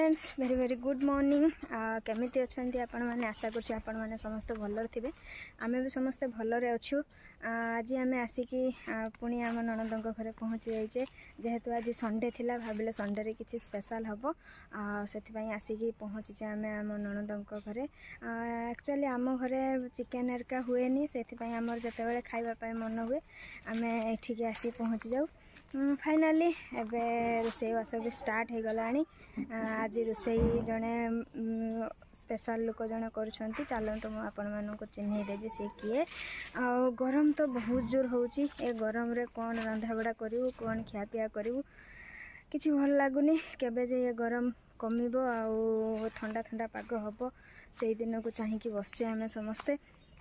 friends very very good morning केमिति अच्छी आपण मैंने आशा कर आपण मैंने समस्त भलर थे आम भी समस्ते भलरे अच्छु आज आम आसिकी पुणी आम ननद घरे पहुँची जाइए जेहेतु आज संडे थिला भाविले संडे रे किसी स्पेशल हम से आसिकी पहुँचीचे आम आम ननद घरे एक्चुअली आम घरे चिकेन एरिका हुए से आमर जिते खावाई मन हुए आम ये आसिक पहुँची जाऊ फाइनाली एबे रोसईवास भी स्टार्ट हो गला आज रोसई जड़े स्पेशल लोक जड़े कर चलतु मुझे आपण मानक चिन्हदेवी सी किए आ गरम तो बहुत जोर होची ए गरम रे कौन रंधाबड़ा करूँ कौन खियापिया करूँ किसी भल लगुनि केबे जे ये गरम कमिबो आ ठंडा ठंडा पाग हम से दिन को चाहिए बसचे आम समस्ते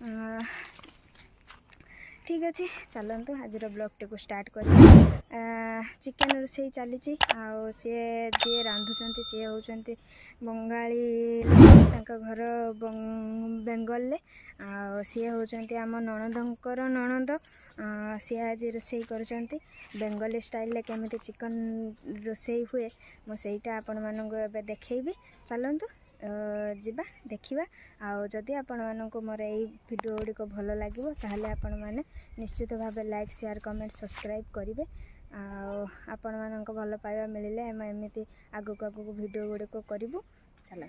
ठीक अच्छे चलतु आज ब्लॉग टी को स्टार्ट कर चिकेन रोसई चली सी जी रांधुंट सी होती बंगाली घर बेंगल सी होती आम ननदंकर ननद सी आज रोसई कर बेंगली स्टाइल केमी चिकन रोसई हुए मुझे आपण मानक देखी चलतु जीवा देखा आदि आपण मानक मोर यही वीडियो गुड़िक भल लगे ताहले आपण माने निश्चित भाव लाइक शेयर कमेंट सब्सक्राइब करेंगे आपण मानक भल पाइबा मिले आम एमती आगक आगक वीडियो गुड़िक करूँ चल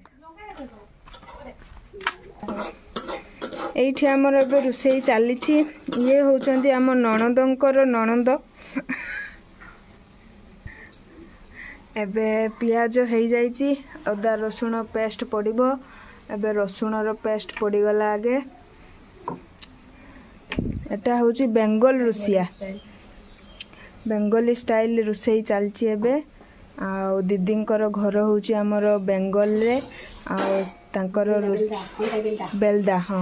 ये आमर ए रोसई चली ये होती आम ननदंकर ननद एबे पियाज हो जाइए अदा रसुण पेस्ट पड़ो एबे रसुणर पेस्ट पड़गला आगे एटा हूँ बेंगल रोसिया बेंगली स्टाइल रोसई चलची एबे आ दीदींकर घर हूँ आमर बेंगल रे आंकर बेलदा हाँ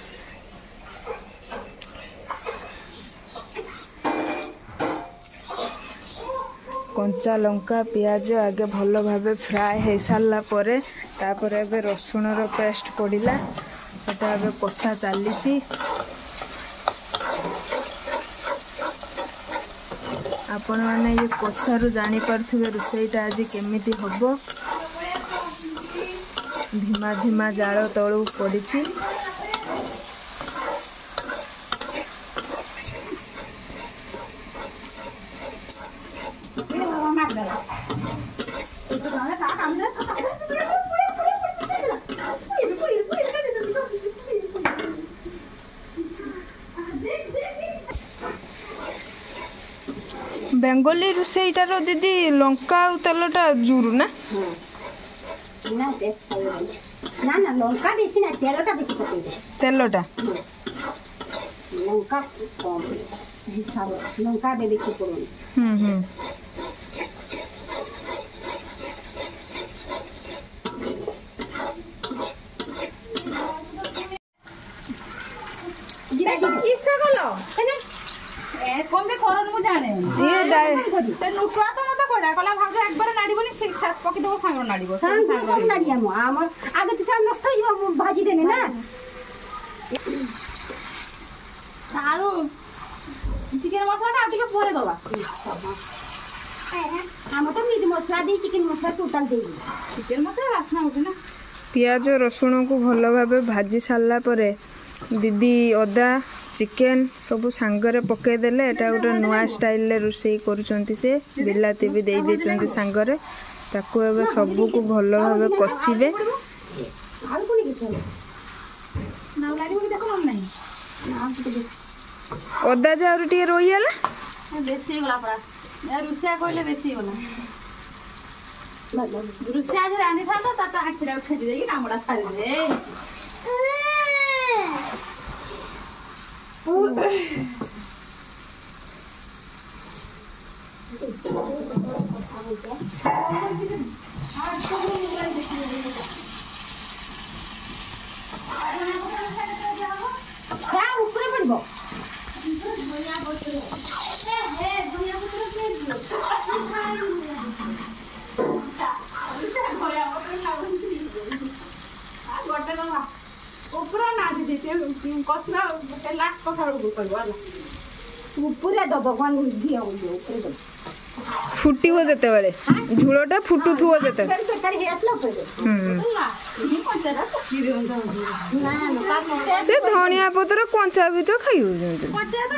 कंचा लंका पियाज आगे भल भाव फ्राए हो सारा तापर एबे रसुणर पेस्ट पड़ला सेटा एबे कषा चली आपण मैंने ये कषारू जानीपे रोसईटा आज केमिति हम धीमा धीमा जाल तलू पड़ी बेंगली रोसईटार दीदी लंका तेलटा जुरु ना ना ना लंका बेसी ना तेलटा बेसी पकेबे तेलटा लंका कम हिसाब लंका दे बेसी पड़ो किसे गलो ए कोमे करन मु जाने ये डाय ते नुटुआ तो मत कोडा कला भाग एक बार नाडीबनी से साथ पकी देबो सांग नाडीबो सांग नाडी हम हमर आगे तो नष्ट हो भाजी देने ना आरो चिकन मसाला आ टिके पोरे दबा हम तो मीट मसाला दे चिकन मसाला टोटल दे चिकन मसाला वासना होती ना पियाज रसुण को भल भाव भाजी सारा परे दीदी अदा चिकेन सब सांगरे पकईदेले एटा गोटे नुआ स्टाइल रोसई करुँच से बिलाती भी दे देते सांगरे ताकू एबे सबू को भल भाव कषिबे अदा जहाँ टे रहीगला बेसी गला पड़ा रुसिया कहले बेसी गला रुसिया आज रांधि था ता आखिरा खेदी देकी नामड़ा सारी दे ऊपर पड़बो ऊपर ना दीदी कसरा लास्ट कसा करबो वाला ऊपर दबो कौन दिया ऊपर दबो फुटिबो जते बेले झुलटा फुटुथुबो जते तरकारी हे असला पड़े से धनिया पत्र कंचा भी तो खाई हो जंते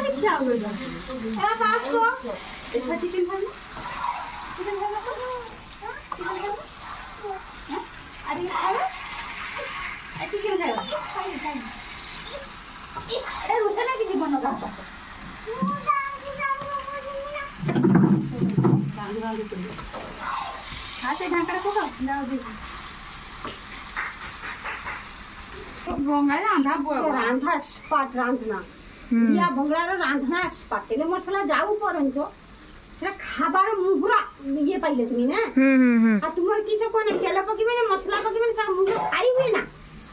रांधा स्पॉट रांधना या बंगलार रांधना स्पॉट तेले मसाला जाऊ परंचो सेला खाबार मुहुरा ये पाइले तुमी ना आ तुमर किसो कोन तेल पकी माने मसाला पकी माने सा मुहुरा खाई हुए ना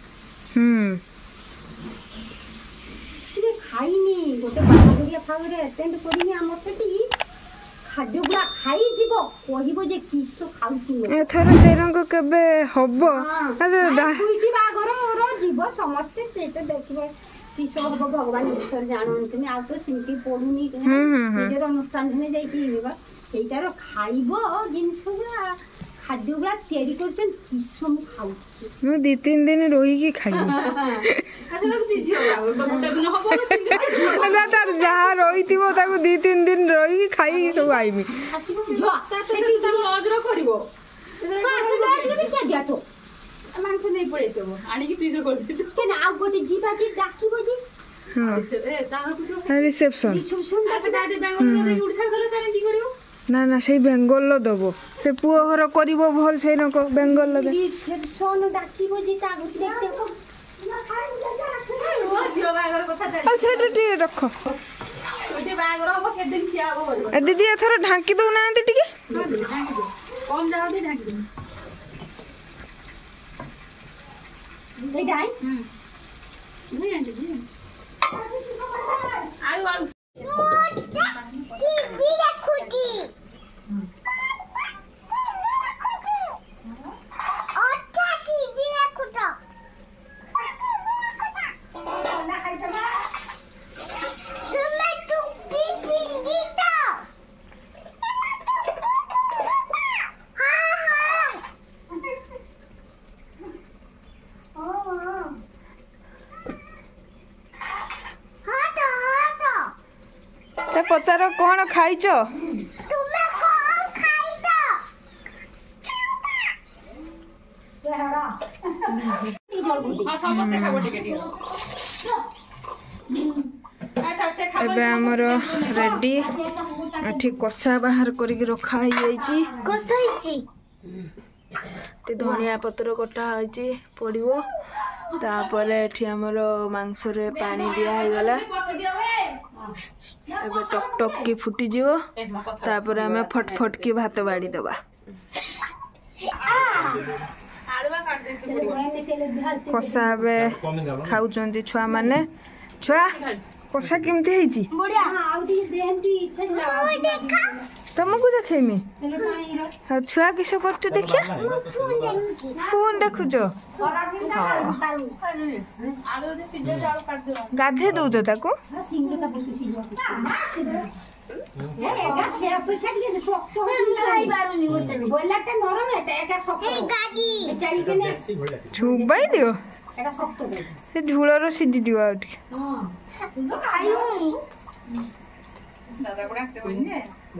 ये खाइनी गोटे बागरिया फागरे अटेंड करिनी हमर सेटी खाद्य गुला खाई जीवो कहिबो जे किसो खाउची मो एथर से रंग केबे हबो सुईती बागर रो जीवो समस्त सेते देखिबे किसो हबो भगवान ईश्वर जानन तुमी आ तो सिंकी पडुनी निजेर अनुष्ठान ने जाई कि बा सेटारो खाइबो जिनसुला खाद्य गुला तयारी करछन किसो मु खाउची मु 2-3 दिन रही की खाई अच्छा लोग दिजियो बाबू तो गुटे दिन हबो ना तार जहा रहितिबो ताको 2-3 दिन रही की खाई सब आइमी जो सेठी त लॉज रो करिवो हां से लॉज रे भी क्या दिया तो मांस नहीं पड़ेतबो आनी की फ्रीजर कर दे के ना आ गोटे जीवा जी डाकिबो जी हां ए तार कुछ रिसेप्शन रिसेप्शन दादी बेंगल रे उड़सा गलो तारे की करिवो ना ना से बेंगल लो दबो से पुओ घर करिवो भल से न बेंगल लो रिसेप्शन डाकिबो जी ता गुट देखते ओ जियो बागर कथा आ सेटा टी रखो ओटे बागर हो के दिन खिया हो ए दीदी एथर ढांकी दो ना आंती टिके कम जाओ दे ढाकी दे ए गाय नहीं आंटी जी आलू आलू की भी देखुती ओठा की भी देखुता ना खाई समा तुम्हें तू भी दीता से पचारो कोन खाइचो तुम्हें कौन खाईता केहरा हां समस्त खाबो टिके टिके अच्छा से खाबो एबे हमर रेडी एठी कोसा बाहर करी रखा ही जाईची कोसईची ते धनिया पत्र कटा होईची पड़िवो तापरे एठी हमर मांस रे पानी दिया हे गला एबे टक टक की फुटी जिवो तापरे हमें फटफट की भात बाड़ी दबा आलूवा काट दे तो पड़िवो कोसा बे खाउचंती छुआ माने छुआ कोसा केमते हेची बढ़िया आउदी देंती इच्छा दिला देखा तुमको देखेमी हां छुआ किसे करते देखिया फोन देखु जो आलू दे सिजे आलू काट दे गाधे दउजो ताको सिंगे का बसु सिजो एगा से अपेक्षा के शक्त हो खाई बारुनी गोटे बोलाटा नरम एटा शक्त ए गागी चली के ने छुबाई दियो एटा शक्त दे से झुलरो सिद्धि दियो आउटी हां खाइयो दादा को राखते होइने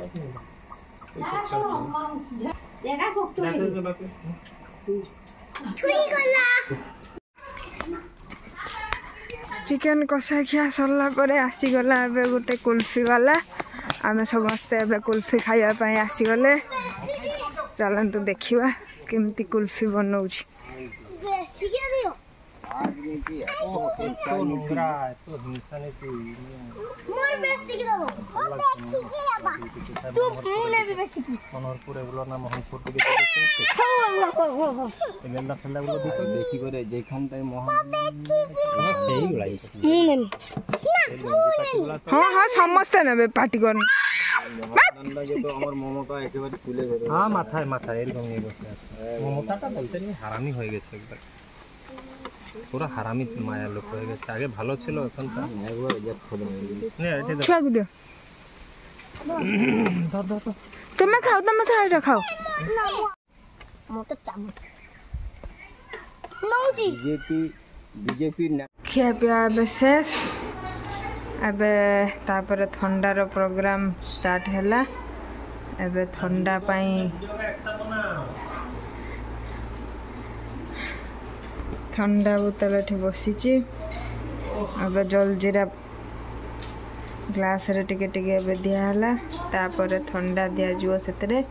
एगा शक्त दे छुई गला चिकन कषा खिया सरला परे आसी गला एबे गोटे कुल्फी वाला आमे समस्ते एबे कुल्फी खाइबा पई आसी गले चलंतु देखिबा केमती कुल्फी बनौछि बेसी के दियो तो नुकरा तो हिंसा ने तू मोर बेसी के दबो ओ देखि के आबा तू मुने भी बेसी की मनोहरपुर एगुलो ना मोहनपुर के हो एलेला खेला गुलो दितो बेसी करे जेखान टाइम मोहन सही गुलाई मुने हां हां समस्ते नेबे पार्टी करन मोहन ये तो हमर ममता एकेबारे खुले गए हां माथा एरकम ये बस ममताটা বলতে নি হারামি হয়ে গেছে একবার पूरा হারামি মায়া লোক হয়ে গেছে আগে ভালো ছিল এখন তো একবার রিজেক্ট করে নে এটা छुआ दियो तुम्हें खाओ तुम्हें साइड खाओ बीजेपी खिया पिया ए शेष एबे तापर थंडार प्रोग्राम स्टार्ट हैला एबे थंडा पाई ठंडा बोतल एठी बसीची एबे जल जीरा ग्लास रे टिके टिके एबे दिया हला तापर ठंडा दिया जिवो सेतरे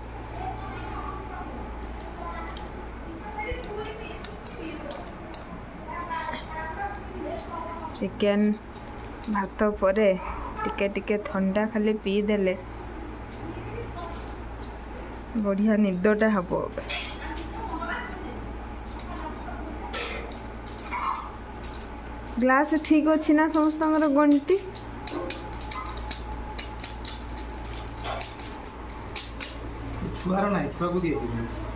चिकेन भात परे टिके टिके ठंडा खाली पी देले बढ़िया निदटा हबो ग्लास ठीक अच्छी ना समस्त गंटी छुआर ना छुआ को दिए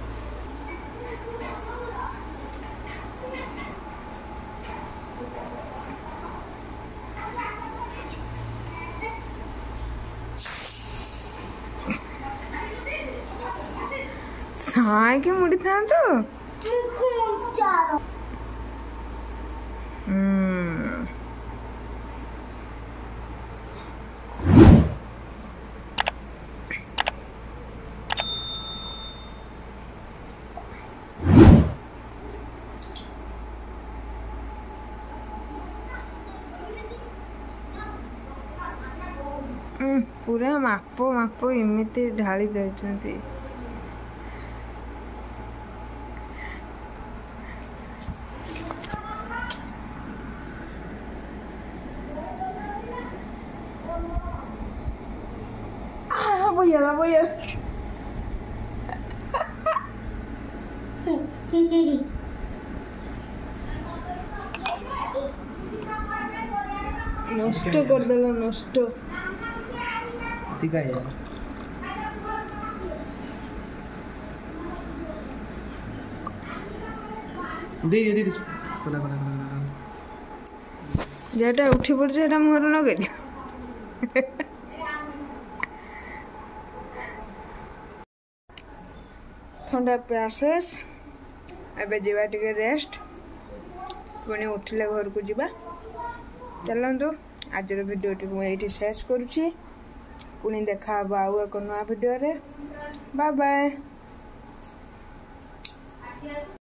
साके मुड़ी था तो पूरा माप माप इमिति ढाली देचंती voy a নষ্ট করে দিল নষ্ট ঠিক আছে দে দে দে কোলা কোলা যেটা উঠি পড়ছে এটা মুহরে নগে দিও ठंडा प्यासेस एबे जीवा टिके रेस्ट पुणी उठिले घर को जीवा चलंतु आज वीडियो टी ये शेष करुची पुणी देखा आउ एक नया वीडियो रे बाय बाय